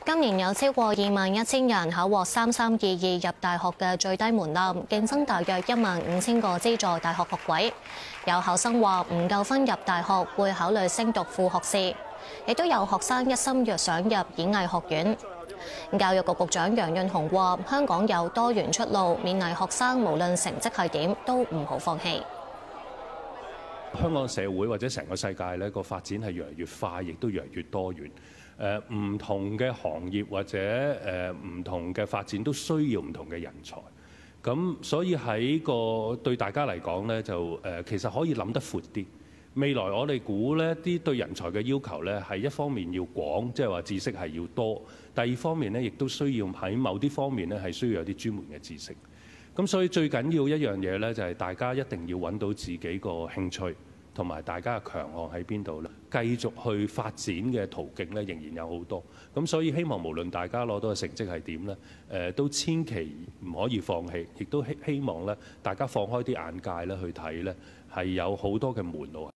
今年有超過21,000人考獲3322入大學嘅最低門檻，競爭大約15,000個資助大學學位。有考生話唔夠分入大學，會考慮升讀副學士。亦都有學生一心若想入演藝學院。教育局局長楊潤雄話：香港有多元出路，勉勵學生無論成績係點，都唔好放棄。 香港社會或者成個世界呢個發展係越嚟越快，亦都越嚟越多元。唔同嘅行業或者唔同嘅發展都需要唔同嘅人才。咁所以喺個對大家嚟講呢，就其實可以諗得闊啲。未來我哋估呢啲對人才嘅要求呢，係一方面要廣，即係話知識係要多；第二方面呢，亦都需要喺某啲方面呢，係需要有啲專門嘅知識。咁所以最緊要一樣嘢呢，就係大家一定要揾到自己個興趣同埋大家嘅強項喺邊度呢，繼續去發展嘅途徑呢，仍然有好多。咁所以希望無論大家攞到嘅成績係點呢，都千祈唔可以放棄，亦都希望呢，大家放開啲眼界呢去睇呢，係有好多嘅門路。